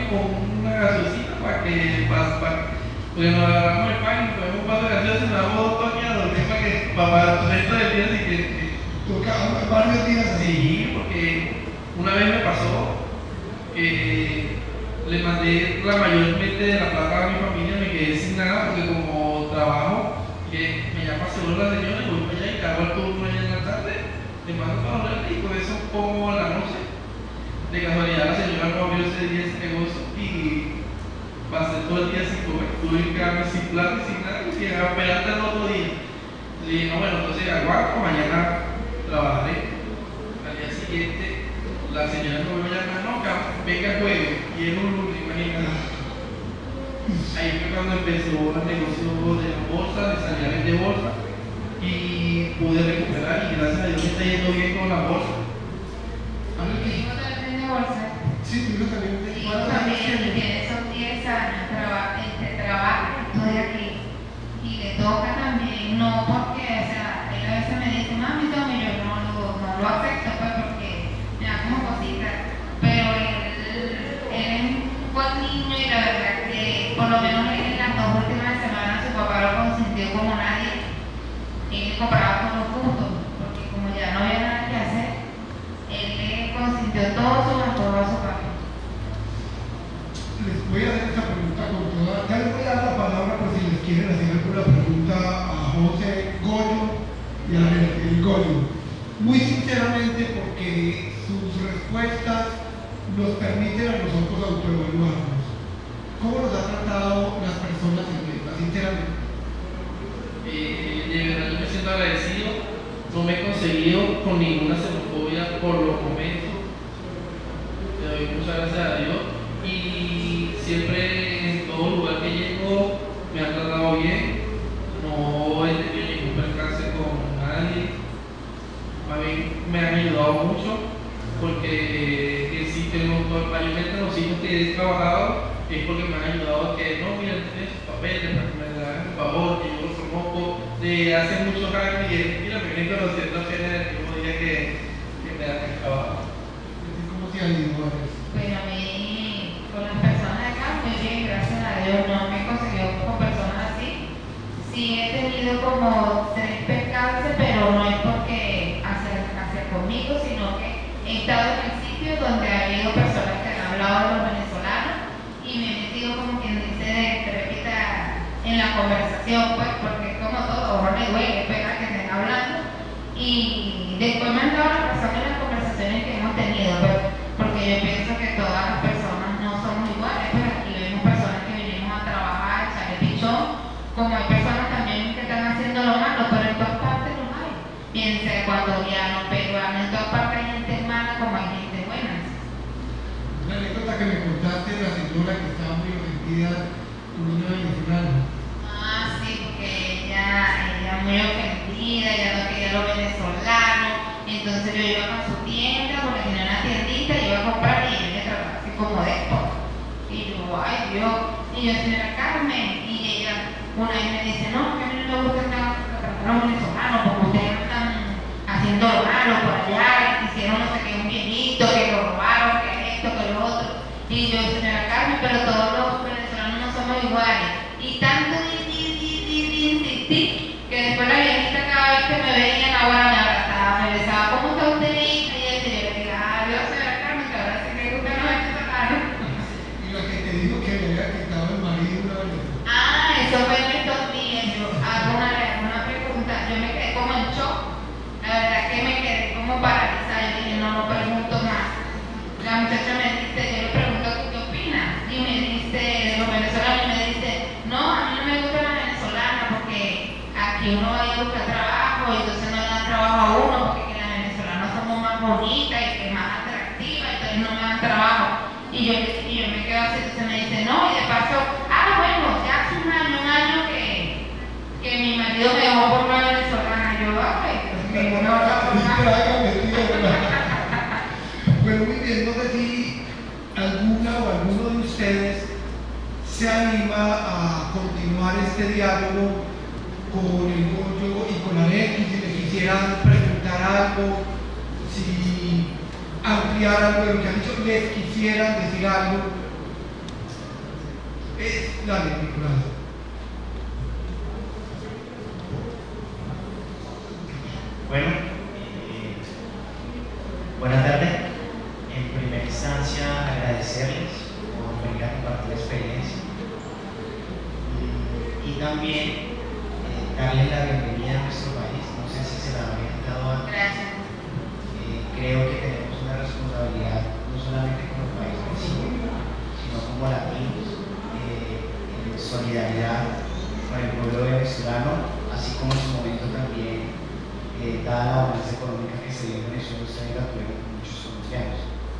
con una gaseosita para que, para, para, porque nos agarramos el pan y nos comemos un vaso de gaseosa y nos damos dos toques a dormir para que, para el resto del día siguiente. Toca varios días así. Sí, porque una vez me pasó que le mandé la mayormente de la plata a mi familia, me quedé sin nada porque como trabajo, que me llama seguro la señora y voy para allá y cago el turno allá en la tarde, le mando para hablar y con eso como a la noche. De casualidad la señora no abrió ese día ese negocio y pasé todo el día sin comer, tuve que quedarme sin plata y sin nada y a esperar hasta el otro día. Le dije, no, bueno, entonces aguardo, mañana trabajaré. Al día siguiente la señora no me llama, no, venga al juego, y es un lunes, imagínate. Ahí fue cuando empezó el negocio de la bolsa, de saneamiento de bolsa, y pude recuperar, y gracias a Dios me está yendo bien con la bolsa. ¿Hijo también de bolsa? Sí, tú lo también. Sí, yo también, tiene esos diez años, trabaja, este, trabaja, estoy aquí, y le toca también, no porque, o sea, él a veces me dice, mami, tome, yo no lo, no lo acepto, pues, porque me da como cositas, pero él, él es un buen niño y la verdad que por lo menos en las dos últimas semanas su papá lo consintió como nadie. Él le compraba con los puntos, porque como ya no había nada que hacer, él le consintió todo su antojo a su papá. Les voy a hacer esta pregunta con toda. Ya les voy a dar la palabra por si les quieren hacer alguna pregunta a José Goyo y a el Goyo. Muy sinceramente, porque sus respuestas nos permiten a nosotros autoevaluarnos. ¿Cómo nos ha tratado las personas en Lima, sinceramente? Eh, de verdad yo me siento agradecido, no me he conseguido con ninguna xenofobia por los momentos, le doy muchas gracias a Dios y siempre en todo lugar que llego me han tratado bien, no he tenido ningún percance con nadie, a mí me han ayudado mucho porque en sí tengo mayormente los sitios que he trabajado es porque me han ayudado a que no, mira, tienes sus papeles para que me hagan un favor, que yo los conozco de hace muchos años y mira, me vienen conociendo apenas el mismo día que, que me dan el trabajo. ¿Cómo te ha ido a eso? Bueno, a mí, con las personas de acá, muy bien, gracias a Dios, no me he conseguido con personas así. Sí he tenido como tres percances, pero no es porque hacia, hacia conmigo, sino que he estado en el sitio donde ha habido personas que han hablado de los venezolanos y me he metido como quien dice de trepita en la conversación, pues, porque como todo, uno le duele, pega que estén hablando y después me han dado la razón en las conversaciones que hemos tenido, pues, porque yo pienso que todas las personas no somos iguales, pues aquí vemos personas que venimos a trabajar, a echarle pichón, como hay personas también que están haciendo lo malo, pero en todas partes los hay, bien sea ecuatoriano, peruano, en todas partes hay gente mala como hay gente buena. Una anécdota que me contaste de la señora que estaba muy ofendida con una venezolana. Ah, sí, porque ella, ella muy ofendida, ella no quería los venezolanos, entonces yo iba a su tienda, porque tenía una tiendita, y iba a comprar y ella me trataba así como déspota. Y yo, ay Dios, y yo, señora Carmen, y ella una vez me dice, no, que a mí no me gusta tratar a los venezolanos, porque ustedes están haciendo lo malo por allá, que hicieron no sé qué, un bienito, que lo robaron, que esto, que lo otro. Y yo, señora Carmen, pero todos los venezolanos no somos iguales. Y tanto insistí que después la viejita cada vez que me veía en la hora me abrazaba, me besaba, ¿cómo está usted, hija? Y ella yo le dije, ah, Dios, señora Carmen, que ahora sí que usted no es venezolano. Y la que te dijo que le había quitado el marido una vez. Ah, eso fue en estos días. Yo hago una, una pregunta, yo me quedé como en shock. La verdad que me quedé como paralizada. Yo dije, no, no pregunto más. La muchacha me dice, yo le pregunto, ¿qué opinas? Y me dice, de los venezolanos, y me dice, no, a mí no me gusta la venezolana porque aquí uno va a buscar trabajo y entonces no le dan trabajo a uno porque que las venezolanas somos más bonitas y que más atractivas, entonces no me dan trabajo. Y yo, y yo me quedo así, entonces me dice, no, y de paso, ah, bueno, ya hace un año, un año que, que mi marido me dejó por una venezolana. Yo, ay, pues me dejó una Bueno, muy bien, no sé si alguna o alguno de ustedes se anima a continuar este diálogo con el Goyo y con Alexis, si les quisieran preguntar algo, si ampliar algo de lo que han dicho, les quisieran decir algo, Es la ley vinculada. Bueno, eh, buenas tardes. En primera instancia, agradecerles por venir a compartir la experiencia y, y también eh, darles la bienvenida a nuestro país. No sé si se la habían dado antes. Gracias. Eh, creo que tenemos una responsabilidad no solamente como país vecino, sino como latinos, eh, en solidaridad con el pueblo venezolano, así como en su momento también. Eh, dada la bonanza económica que se dio en Venezuela, usted la tuvieron con muchos colombianos.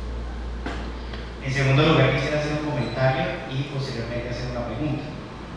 En segundo lugar, quisiera hacer un comentario y posteriormente hacer una pregunta.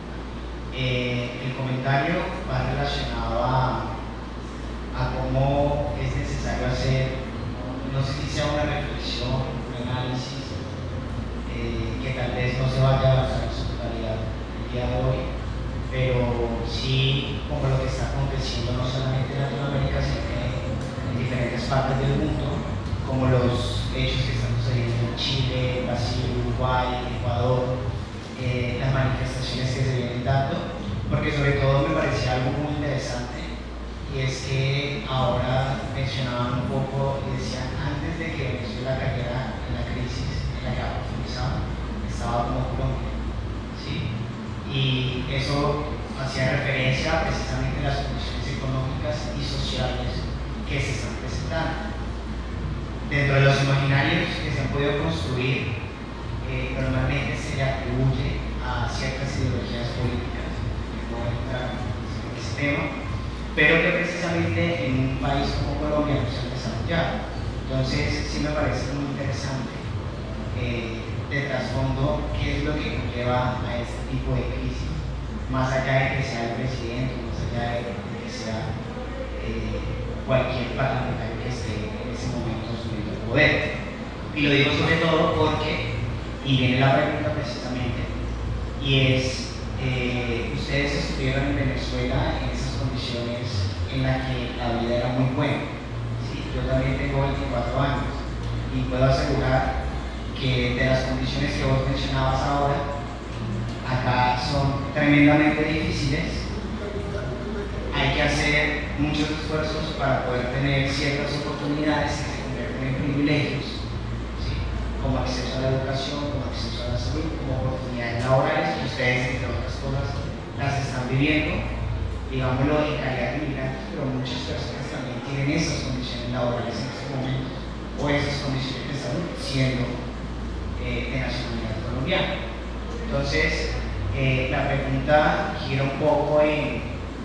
Eh, el comentario va relacionado a, a cómo es necesario hacer, no sé si sea una reflexión, un análisis, eh, que tal vez no se vaya a avanzar en su totalidad el día de hoy, pero sí como lo que está aconteciendo no solamente en Latinoamérica, sino que en diferentes partes del mundo, como los hechos que están sucediendo en Chile, Brasil, Uruguay, Ecuador, eh, las manifestaciones que se vienen dando, porque sobre todo me parecía algo muy interesante, y es que ahora mencionaban un poco y decían, antes de que Venezuela cayera en la crisis en la que ha profundizado, estaba como Colombia, ¿sí? Y eso hacía referencia precisamente a las condiciones económicas y sociales que se están presentando. Dentro de los imaginarios que se han podido construir, eh, normalmente se le atribuye a ciertas ideologías políticas, que no voy a entrar en ese tema, pero que precisamente en un país como Colombia no se han desarrollado. Entonces, sí me parece muy interesante eh, de trasfondo qué es lo que conlleva a este tipo de crisis, más allá de que sea el presidente, más allá de, de que sea eh, cualquier parlamentario que esté en ese momento asumiendo el poder. Y lo digo sobre todo porque, y viene la pregunta precisamente, y es, eh, ustedes estuvieron en Venezuela en esas condiciones en las que la vida era muy buena, ¿sí? Yo también tengo veinticuatro años y puedo asegurar que de las condiciones que vos mencionabas ahora, acá son tremendamente difíciles. Hay que hacer muchos esfuerzos para poder tener ciertas oportunidades que se convierten en privilegios, ¿sí? Como acceso a la educación, como acceso a la salud, como oportunidades laborales, que ustedes, entre otras cosas, las están viviendo, digámoslo, en calidad de inmigrantes, pero muchas personas también tienen esas condiciones laborales en estos momentos, o esas condiciones de salud, siendo Eh, de nacionalidad colombiana. Entonces, eh, la pregunta gira un poco en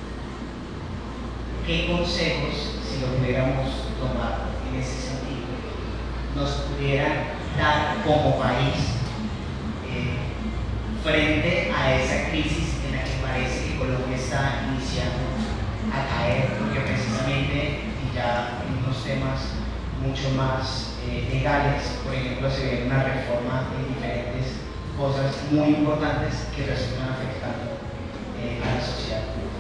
qué consejos, si lo pudiéramos tomar en ese sentido, nos pudieran dar como país eh, frente a esa crisis en la que parece que Colombia está iniciando a caer, porque precisamente, y ya en unos temas mucho más eh, legales, por ejemplo, se viene una reforma en diferentes cosas muy importantes que resultan afectando eh, a la sociedad.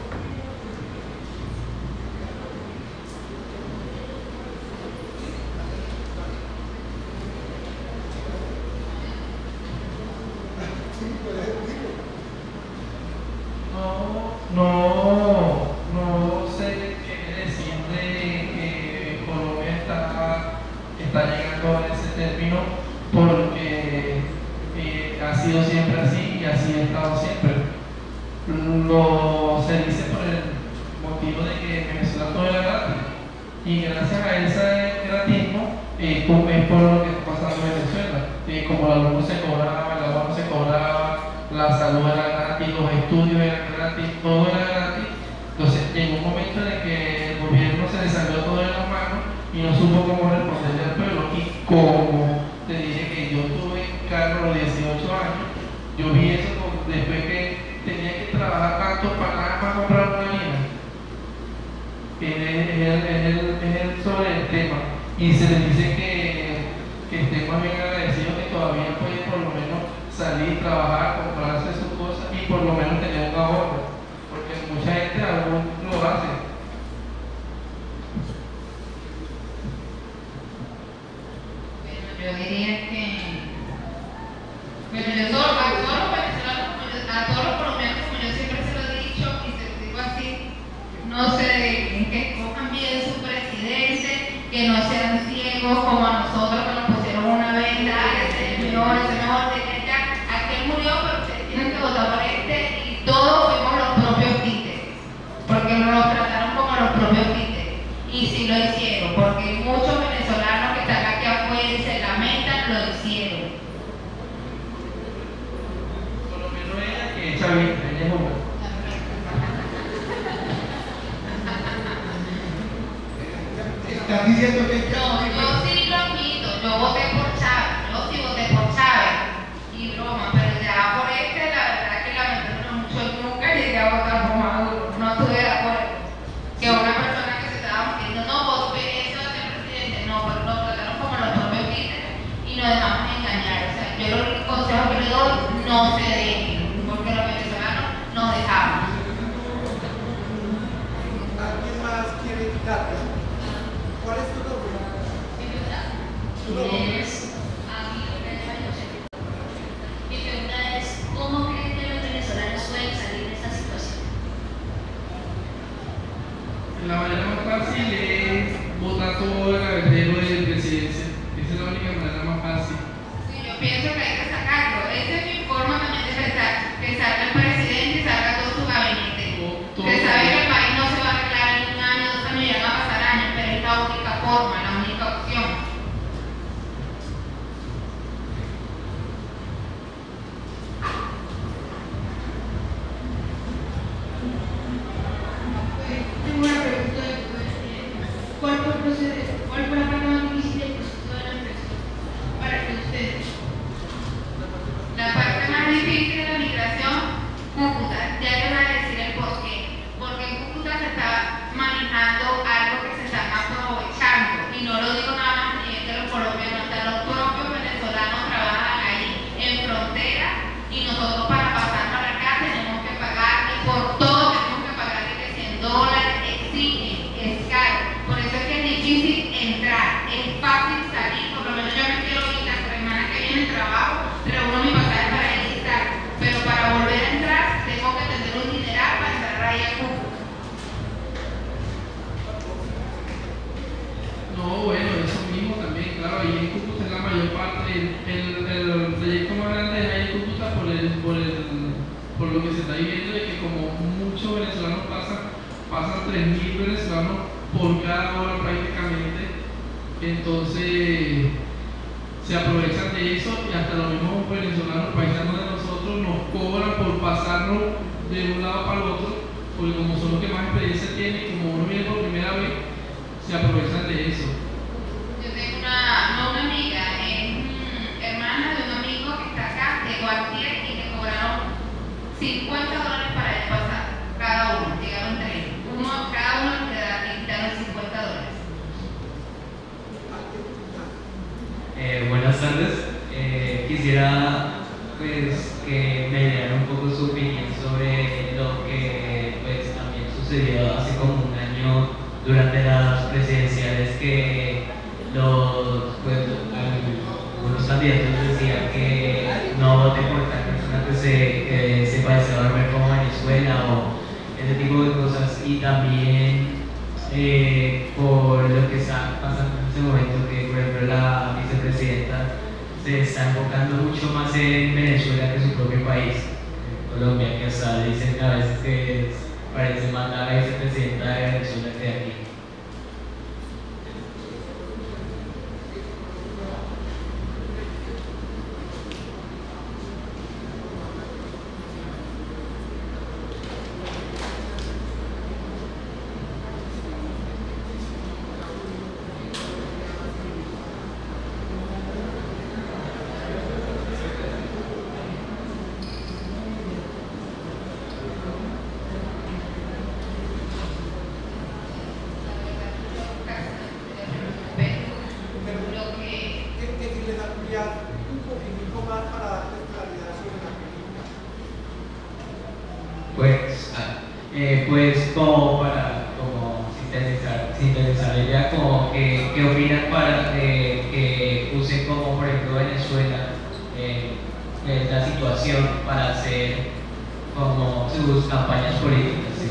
No, no, no sé qué decir de que Colombia está, está llegando a ese término, porque eh, ha sido siempre así y así ha estado siempre. Lo se dice por el motivo de que Venezuela todo era gratis, y gracias a ese gratismo eh, es por lo que está pasando en Venezuela. Eh, como la luz se cobraba, el agua no se cobraba, la salud era gratis, los estudios eran gratis, todo era gratis. Entonces llegó un momento en el que el gobierno se le salió todo de las manos y no supo cómo responderle al pueblo. Y como te dije que yo tuve carro a los dieciocho años, yo vi eso con, después que tenía que trabajar tanto para nada más comprar una línea. Es el, es, el, es el sobre el tema. Y se les dice que, que estemos bien agradecidos que todavía pueden por lo menos salir, trabajar, comprarse sus cosas y por lo menos tener un ahorro, porque mucha gente aún lo hace. Bueno, yo diría que, bueno, yo solo, solo venezolanos como yo hicieron. Por lo menos ella que echa bien, ella es hombre. Estás diciendo que No, yo sí lo admito, yo voté por Chávez, yo sí voté por Chávez, y broma, pero ya por este, la verdad que lamentablemente mucho nunca llegué a votar por Maduro, no estuve de acuerdo. Que una persona que se estaba diciendo, no, vos eso de ser presidente, no, pero lo trataron como los propios líderes y nos dejamos engañar. O sea, yo el consejo que le doy, no se dejen, porque los venezolanos nos dejamos. ¿Alguien más quiere invitarme? ¿Cuál es tu nombre? Tu nombre. Mi pregunta es, ¿cómo creen que los venezolanos pueden salir de esta situación? La manera más fácil es votar todo el cabecero de presidencia. Esa es la única manera más fácil. Sí, yo pienso que hay que sacarlo. Esa es mi forma también de pensar, que salga el presidente y salga todo su gabinete. Todo- Se sabe que el país no se va a arreglar en un año, dos años, ya van a pasar años, pero es la única forma, la única opción. Tengo una pregunta de ¿cuál fue el proceso, cuál fue la parte más difícil del proceso de la migración para que ustedes? La parte más difícil de la migración, Cúcuta, ya les voy a decir el porqué. Porque en Cúcuta se está manejando algo que se está aprovechando, y no lo digo nada más a nivel de los colombianos, hasta los propios venezolanos trabajan ahí en frontera, y nosotros para pasar para acá tenemos que pagar, y por todo tenemos que pagar de que cien dólares, exigen, es caro. Por eso es que es difícil entrar, es fácil salir, por lo menos yo me quiero ir la semana que viene trabajo, reúno mi pasaje para ir y estar, pero para volver a entrar tengo que tener un dineral para entrar ahí a Cúcuta. No, bueno, eso mismo también, claro, ahí en Cúcuta es la mayor parte, el, el, el proyecto más grande es ahí en Cúcuta por, el, por, el, por lo que se está viviendo, de que como muchos venezolanos pasan, pasan tres mil venezolanos por cada hora prácticamente, entonces se aprovechan de eso y hasta los mismos venezolanos paisanos de nosotros nos cobran por pasarnos de un lado para el otro, porque como son los que más experiencia tienen y como uno viene por primera vez, se aprovechan de eso. Yo tengo una, no una amiga, es mm, hermana de un amigo que está acá, de Guardier, y le cobraron cincuenta dólares para él pasar, cada uno, llegaron tres. Uno, cada uno le da- le quitaron cincuenta dólares. Eh, buenas tardes. Eh, quisiera pues que me dieran un poco su opinión sobre lo que pues también sucedió hace como un año durante las presidenciales, que los pues, algunos candidatos decían que no voten por tal persona que se, que se parece a ver como Venezuela o ese tipo de cosas, y también eh, por lo que está pasando en este momento, que por ejemplo la vicepresidenta se está enfocando mucho más en Venezuela que su propio país, en Colombia, que hasta dicen a veces que es- parece más la vicepresidenta de Venezuela que de aquí. Lo que que, que si les ampliar un poquitico más para darles claridad sobre la película. Pues, ah, eh, pues como para como sintetizar, sintetizar ella, como que, que opinan para eh, que usen como por ejemplo Venezuela eh, eh, la situación para hacer como sus campañas políticas. ¿Sí?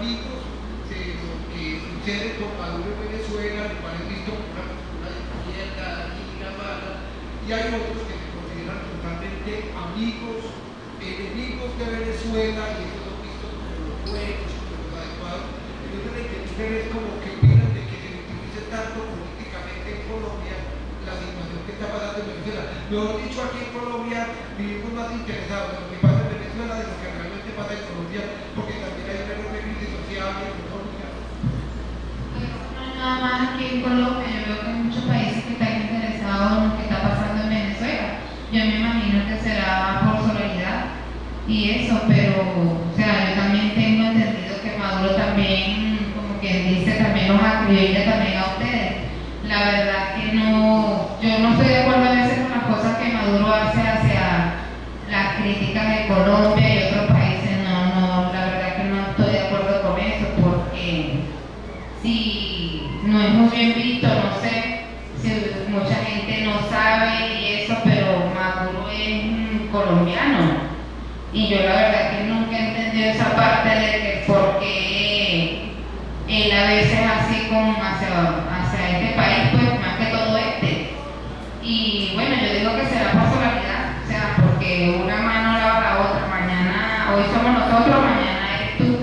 amigos de lo que sucede con Maduro en Venezuela, lo cual es visto como una postura de izquierda, dañina, mala, y hay otros que se consideran totalmente amigos, enemigos de Venezuela, y estos son vistos como los buenos, como los adecuados. Entonces la inquietud es como que opinan de que se utilice tanto políticamente en Colombia la situación que está pasando en Venezuela. Mejor dicho, aquí en Colombia vivimos más interesados en lo que pasa en Venezuela de lo que realmente pasa en Colombia, porque también hay una enorme crisis social y económica. No nada más aquí en Colombia, yo veo que hay muchos países que están interesados en lo que está pasando en Venezuela. Yo me imagino que será por solidaridad y eso, pero, o sea, yo también tengo entendido que Maduro también, como quien dice, también los atribuye también a ustedes. La verdad que no, yo no estoy de acuerdo a veces con las cosas que Maduro hace hacia las críticas de Colombia y otros países. No, no, la verdad que no estoy de acuerdo con eso, porque si no es muy bien visto, no sé, si mucha gente no sabe y eso, pero Maduro es un colombiano. Y yo la verdad que nunca he entendido esa parte de que por qué él a veces así como hacia, hacia este país, pues más que todo este. Y bueno, yo digo que será por solidaridad, o sea, porque una mano lava la otra. Mañana, hoy somos nosotros, mañana eres tú.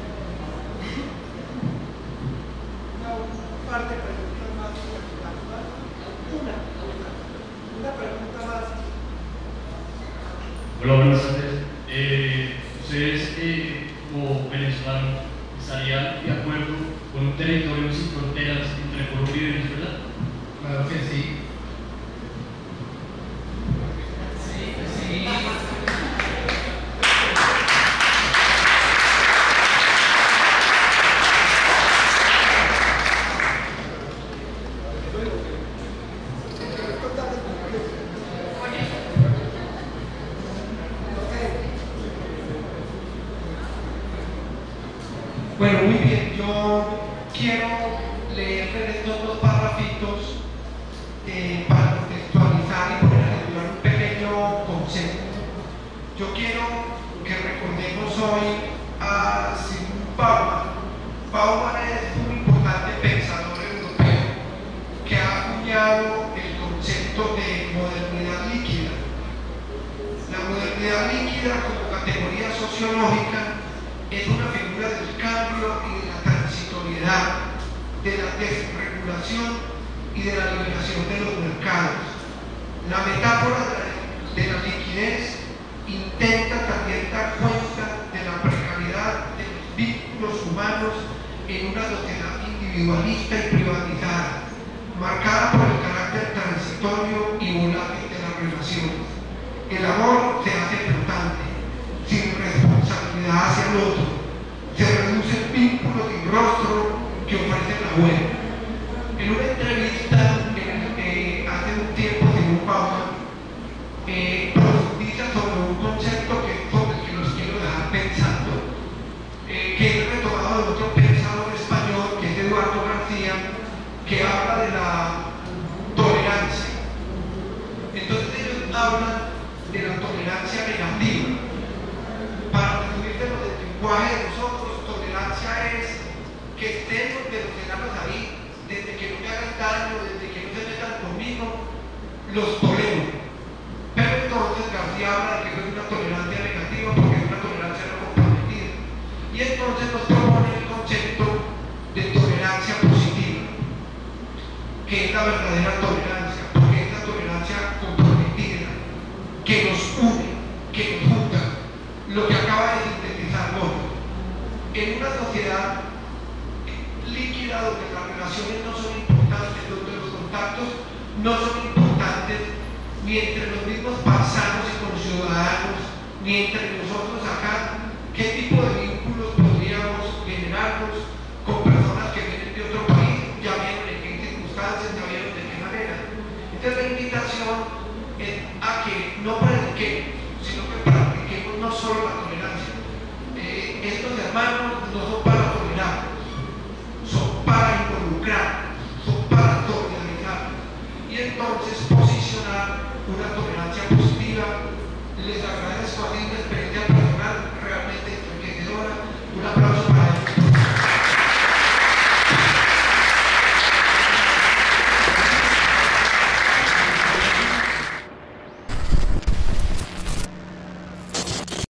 Una parte, pregunta más, una, una pregunta más. Hola, buenas tardes. Eh, ¿Ustedes eh, como venezolanos estarían de acuerdo con un territorio sin fronteras entre Colombia y Venezuela? Claro que sí. Sí, sí. Bueno, muy bien, yo quiero leerles estos dos párrafitos eh, para contextualizar y poner a estudiar un pequeño concepto. Yo quiero que recordemos hoy a Zygmunt Bauman. Bauman es un importante pensador europeo que ha acuñado el concepto de modernidad líquida. La modernidad líquida como categoría sociológica es una figura del cambio y de la transitoriedad, de la desregulación y de la liberación de los mercados. La metáfora de la liquidez intenta también dar cuenta de la precariedad de los vínculos humanos en una sociedad individualista y privatizada, marcada por el carácter transitorio y volátil de las relaciones. El amor se hace flotante, sin responsabilidad hacia el otro, se reduce el vínculo sin rostro que ofrece la web. En una entrevista en, eh, hace un tiempo, Zygmunt Bauman eh, profundiza sobre un concepto que, sobre el que los quiero dejar pensando, eh, que es retomado de otro pensador español, que es Eduardo García, que habla de la tolerancia. Entonces ellos hablan de la tolerancia negativa. Para resumirlo del lenguaje de nosotros, tolerancia es que estén los venezolanos ahí, desde que no me hagan daño, desde que no se metan conmigo, los tolero. Pero entonces García habla de que no es una tolerancia negativa porque es una tolerancia no comprometida. Y entonces nos propone el concepto de tolerancia positiva, que es la verdadera tolerancia, porque es la tolerancia comprometida, que nos une, que nos junta. Lo que acaba de sintetizar Gómez. En una sociedad líquida donde las relaciones no son importantes, donde los contactos no son importantes, ni entre los mismos paisanos y conciudadanos, ni entre nosotros acá, ¿qué tipo de